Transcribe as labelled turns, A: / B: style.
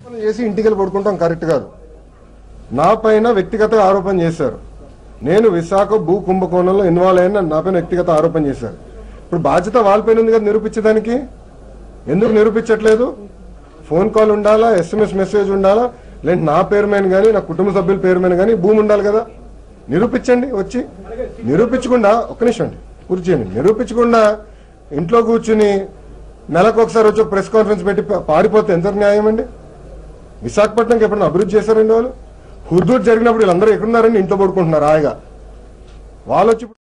A: చేసి ఇంటికి వెళ్ళి పడుకుంటాం కరెక్ట్ కాదు. నా పైన వ్యక్తిగత ఆరోపణ చేశారు. నేను విశాఖ భూ కుంభకోణంలో ఇన్వాల్వ్ అయిన నా పైన వ్యక్తిగత ఆరోపణ చేశారు. ఇప్పుడు బాధ్యత వాళ్ళపైన ఉంది కదా నిరూపించడానికి. ఎందుకు నిరూపించట్లేదు? ఫోన్ కాల్ ఉండాలా, SMS మెసేజ్ ఉండాలా, లేదంటే నా పేరు మీద కానీ నా కుటుంబ సభ్యుల పేరు మీద కానీ భూమి ఉండాలి కదా. నిరూపించండి వచ్చి. నిరూపించకుండా ఒక్క నిమిషం అండి పూర్తి చేయండి. నిరూపించకుండా ఇంట్లో కూర్చుని నెలకు ఒకసారి వచ్చి ప్రెస్ కాన్ఫరెన్స్ పెట్టి పారిపోతే ఎంత న్యాయం అండి? విశాఖపట్నంకి ఎప్పుడైనా అభివృద్ధి చేశారండి వాళ్ళు? హుదూద్ జరిగినప్పుడు వీళ్ళందరూ ఎక్కడున్నారండి? ఇంట్లో పడుకుంటున్నారు హాయిగా. వాళ్ళు వచ్చి